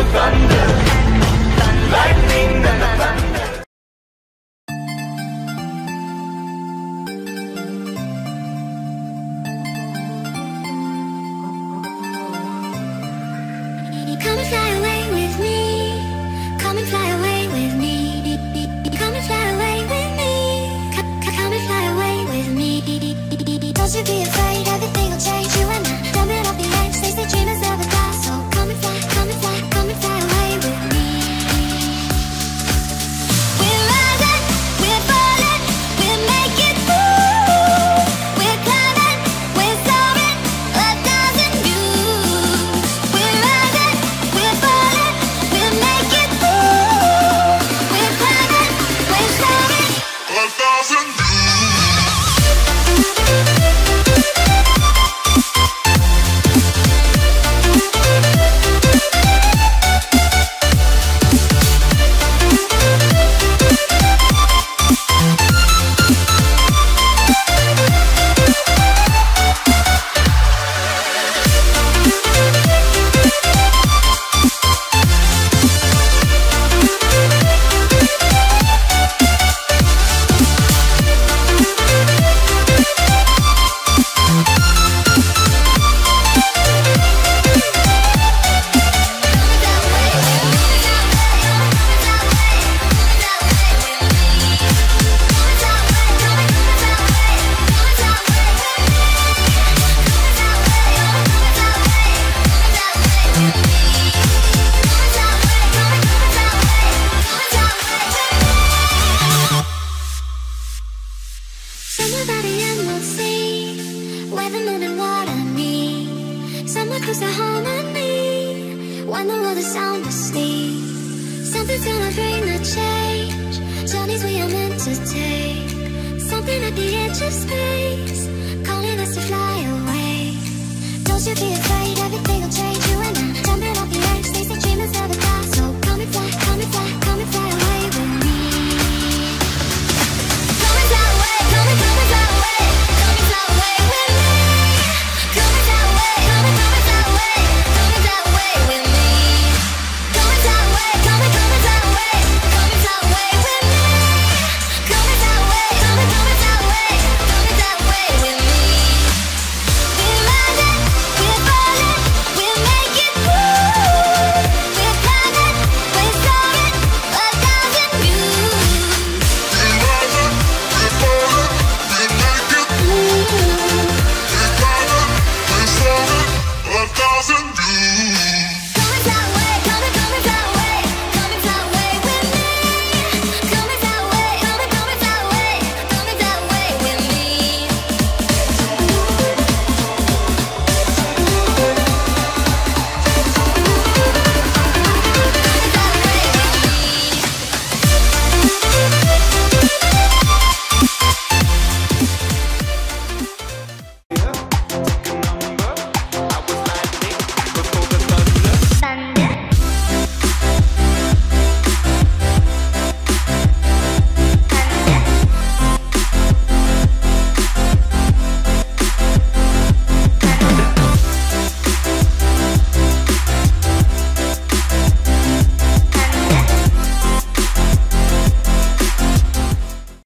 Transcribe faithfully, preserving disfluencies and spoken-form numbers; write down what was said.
thunder, lightning and the thunder. Come and fly away with me. Come and fly away with me. Come and fly away with me. Come, come and fly away with me. Don't you be afraid, everything will change. You and I, jumping off the edge. They say dreamers never die. So come and fly, come and fly, come and fly away with me. We're rising, we're falling, we'll make it through. We're climbing, we're soaring, a thousand views. We're rising, we're falling, we'll make it through. We're climbing, we're soaring, a thousand views. Somewhere by the emerald sea, where the moon and water meet. Somewhere close to harmony, when the world is sound asleep. Something's gonna bring the change, journeys we are meant to take. Something at the edge of space, calling us to fly away. Don't you be afraid, everything